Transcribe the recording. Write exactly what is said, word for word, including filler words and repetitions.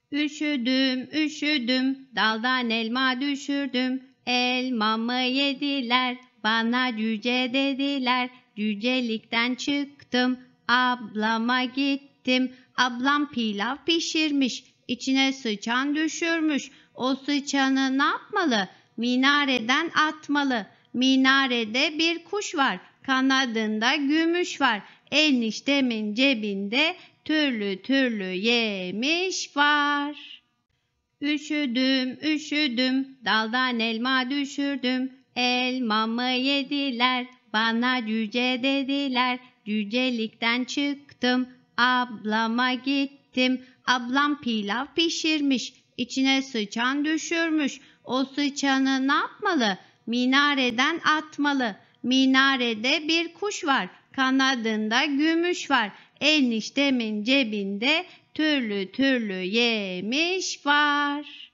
Üşüdüm, üşüdüm, daldan elma düşürdüm. Elmamı yediler, bana cüce dediler. Cücelikten çıktım, ablama gittim. Ablam pilav pişirmiş, içine sıçan düşürmüş. O sıçanı ne yapmalı? Minareden atmalı. Minarede bir kuş var, kanadında gümüş var. Eniştemin cebinde türlü türlü yemiş var. Üşüdüm, üşüdüm, daldan elma düşürdüm. Elmamı yediler, bana cüce dediler. Cücelikten çıktım, ablama gittim. Ablam pilav pişirmiş, içine sıçan düşürmüş. O sıçanı ne yapmalı? Minareden atmalı. Minarede bir kuş var, kanadında gümüş var. Eniştemin cebinde türlü türlü yemiş var.